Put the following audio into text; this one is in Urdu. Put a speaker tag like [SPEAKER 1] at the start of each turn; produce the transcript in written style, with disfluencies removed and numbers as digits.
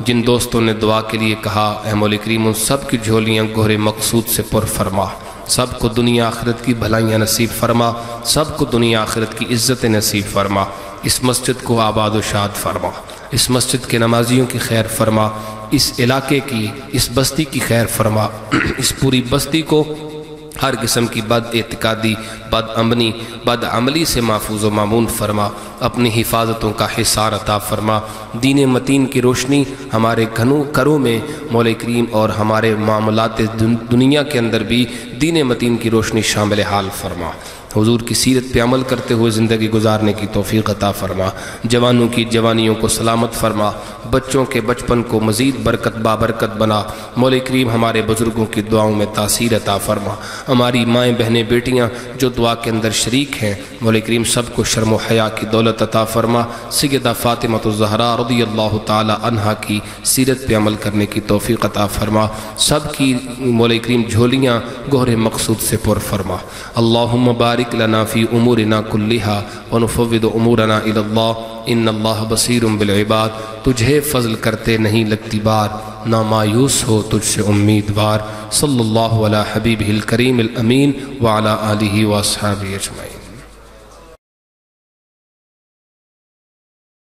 [SPEAKER 1] جن دوستوں نے دعا کے لیے کہا اے مولا کریم ان سب کی جھولیاں گوہر مقصود سے پر فرما، سب کو دنیا آخرت کی بھلائیاں نصیب فرما، سب کو دنیا آخرت کی عزت نصیب فرما، اس مسجد کو آباد و شاد فرما، اس مسجد کے نمازیوں کی خیر فرما، اس علاقے کی، اس بستی کی خیر فرما، اس پوری بستی کو ہر قسم کی بد اعتقادی، بد امنی، بد عملی سے محفوظ و مامون فرما، اپنی حفاظتوں کا حصار عطا فرما، دین متین کی روشنی ہمارے گھروں میں مولا کریم اور ہمارے معاملات دنیا کے اندر بھی دین متین کی روشنی شامل حال فرما، حضور کی سیرت پہ عمل کرتے ہوئے زندگی گزارنے کی توفیق عطا فرما، جوانوں کی جوانیوں کو سلامت فرما، بچوں کے بچپن کو مزید برکت بابرکت بنا، مولا کریم ہمارے بزرگوں کی دعاؤں میں تاثیر عطا فرما، ہماری مائیں بہنیں بیٹیاں جو دعا کے اندر شریک ہیں مولا کریم سب کو شرم و حیا کی دولت عطا فرما، سیدہ فاطمہ الزہراء رضی اللہ تعالی عنہا کی سیرت پہ عمل کرنے کی توفیق عطا فرما، سب کی مولا کریم جھولیاں گوہر مقصود سے پر فرما، اللہم بارک لنا فی امورنا کلہا ونفوض امورنا الی اللہ ان اللہ بصیر بالعباد، تجھے فضل کرتے نہیں لگتی بار، نہ مایوس ہو تجھ سے امیدوار، صلی اللہ علی حبیبہ الکریم الامین وعلی آلہ واصحابہ اجمعین۔